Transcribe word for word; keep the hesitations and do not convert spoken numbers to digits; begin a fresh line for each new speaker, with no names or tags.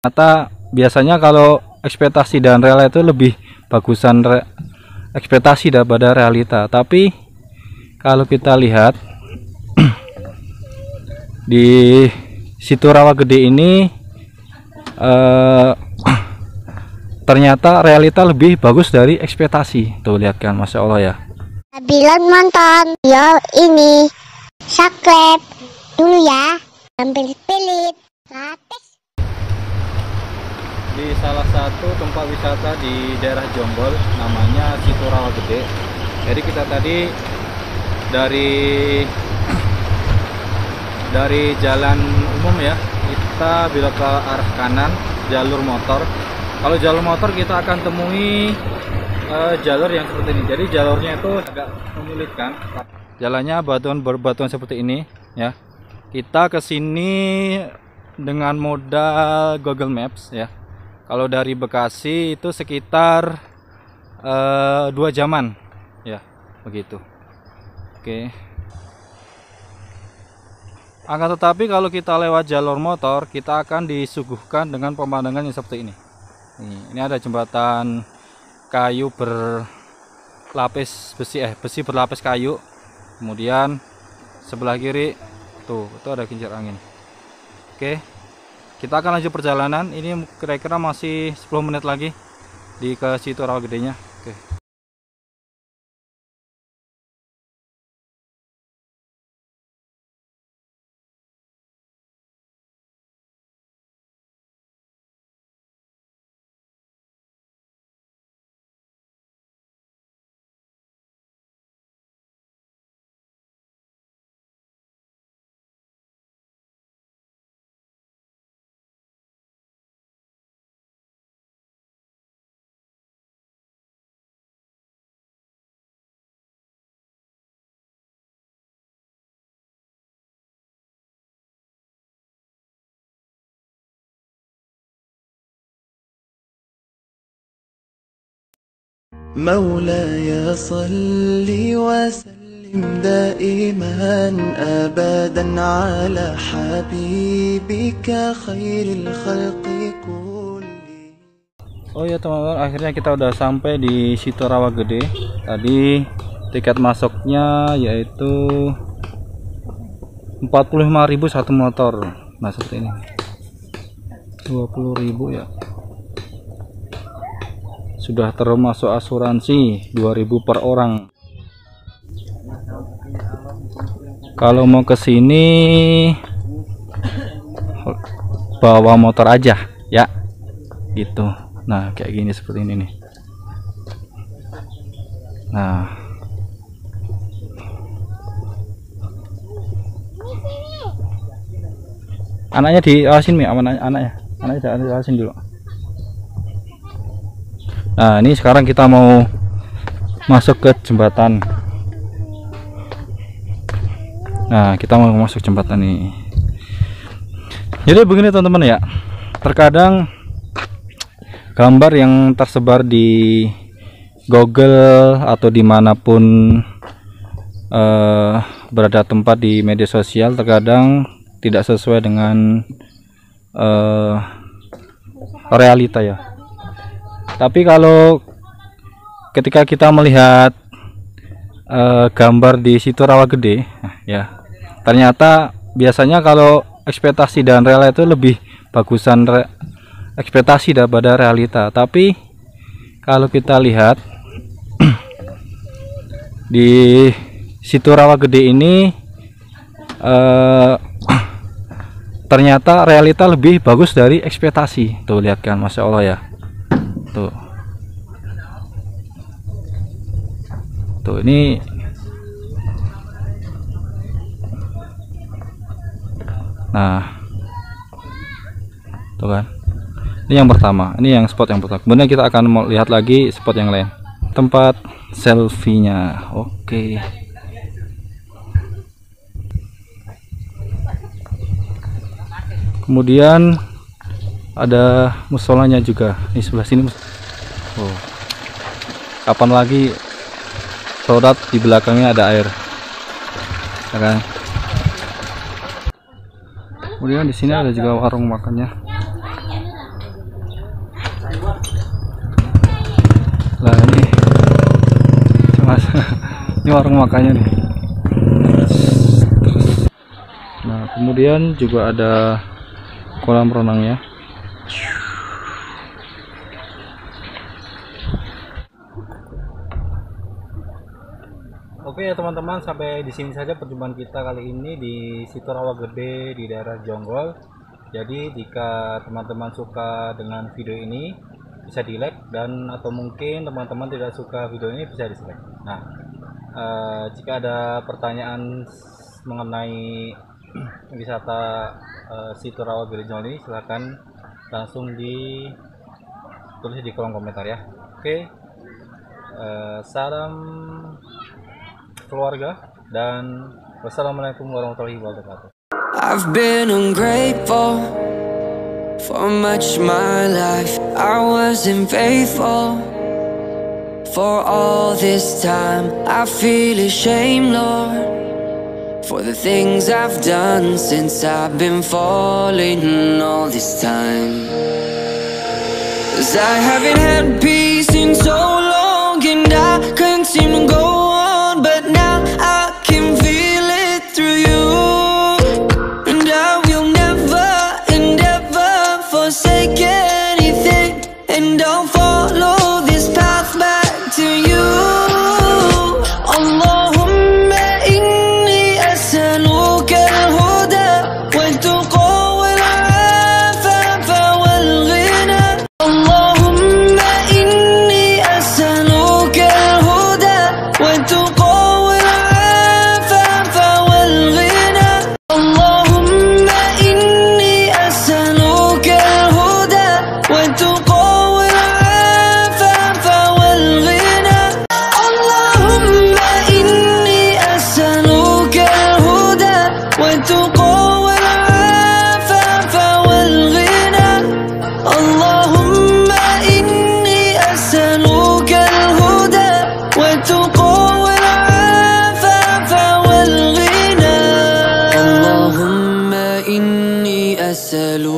Ternyata biasanya kalau ekspektasi dan real itu lebih bagusan re ekspektasi daripada realita. Tapi kalau kita lihat di situ Rawagede ini eh, ternyata realita lebih bagus dari ekspektasi. Tuh lihat kan, masya Allah ya.
Bilang nonton video ini, subscribe dulu ya, sambil pelit gratis.
Di salah satu tempat wisata di daerah Jonggol namanya Situ Rawagede. Jadi kita tadi dari dari jalan umum ya, kita belok ke arah kanan jalur motor. Kalau jalur motor kita akan temui uh, jalur yang seperti ini. Jadi jalurnya itu agak menyulitkan. Jalannya batuan berbatuan seperti ini ya. Kita ke sini dengan modal Google Maps ya. Kalau dari Bekasi itu sekitar uh, dua jaman ya, begitu. Oke. Akan tetapi kalau kita lewat jalur motor, kita akan disuguhkan dengan pemandangan yang seperti ini. Ini, ini ada jembatan kayu berlapis besi, eh besi berlapis kayu. Kemudian sebelah kiri tuh, itu ada kincir angin. Oke. Kita akan lanjut perjalanan. Ini kira-kira masih sepuluh menit lagi di ke Situ Rawagedenya. Oke.
مولاي صل وسلم دائما أبدا على حبيبك خير الخلق كلهم.
Oh ya teman-teman, akhirnya kita udah sampai di Situ Rawagede. Tadi tiket masuknya yaitu empat puluh lima ribu satu motor. Nah seperti ini, dua puluh ribu ya. Sudah termasuk asuransi dua ribu per orang. Kalau mau ke sini bawa motor aja ya, gitu. Nah kayak gini, seperti ini nih. Nah anaknya diawasin Mi, anaknya anaknya anaknya diawasin dulu. Nah ini sekarang kita mau masuk ke jembatan. Nah kita mau masuk jembatan nih. Jadi begini teman-teman ya, terkadang gambar yang tersebar di Google atau dimanapun eh, berada tempat di media sosial terkadang tidak sesuai dengan eh, realita ya. Tapi kalau ketika kita melihat uh, gambar di Situ Rawagede ya, ternyata biasanya kalau ekspektasi dan real itu lebih bagusan re ekspektasi daripada realita. Tapi kalau kita lihat di Situ Rawagede ini uh, ternyata realita lebih bagus dari ekspektasi. Tuh lihat kan, masya Allah ya. Tuh. Tuh ini nah tuh kan, ini yang pertama, ini yang spot yang pertama. Kemudian kita akan mau lihat lagi spot yang lain, tempat selfie-nya. Oke. Kemudian ada musolanya juga di sebelah sini. Oh. Kapan lagi sholat di belakangnya ada air, ya kan? Kemudian di sini ada juga warung makannya. Ini warung makannya nih. Nah, kemudian juga ada kolam renangnya. Oke ya teman-teman, sampai di sini saja perjumpaan kita kali ini di situ Rawa Gede di daerah Jonggol. Jadi jika teman-teman suka dengan video ini bisa di like, dan atau mungkin teman-teman tidak suka video ini bisa dislike. Nah, eh, jika ada pertanyaan mengenai wisata eh, situ Rawa Gede Jonggol ini, silahkan langsung ditulis di kolom komentar ya. Oke, eh, salam keluarga dan wassalamualaikum warahmatullahi wabarakatuh.
I've been ungrateful for much my life. I wasn't faithful for all this time. I feel ashamed, Lord, for the things I've done since I've been falling all this time. 'Cause I haven't had peace in so long, and I couldn't seem to go on, but now I can feel it through you. And I will never and ever forsake anything, and I'll follow this path back to you. Allahumma inni as'aluka al-huda wal-tuqa wal-'afafa wal-ghina. Allahumma inni as'aluka al-huda wal-tuqa wal-'afafa wal-ghina. Allahumma inni as'aluka al-huda wal-tuqa wal-'afafa wal-ghina. Allahumma inni as'aluka al-huda wal-tuqa wal-'afafa wal-ghina. Allahumma inni as'aluka al-huda wal-tuqa wal-'afafa wal-ghina. Allahumma inni as'aluka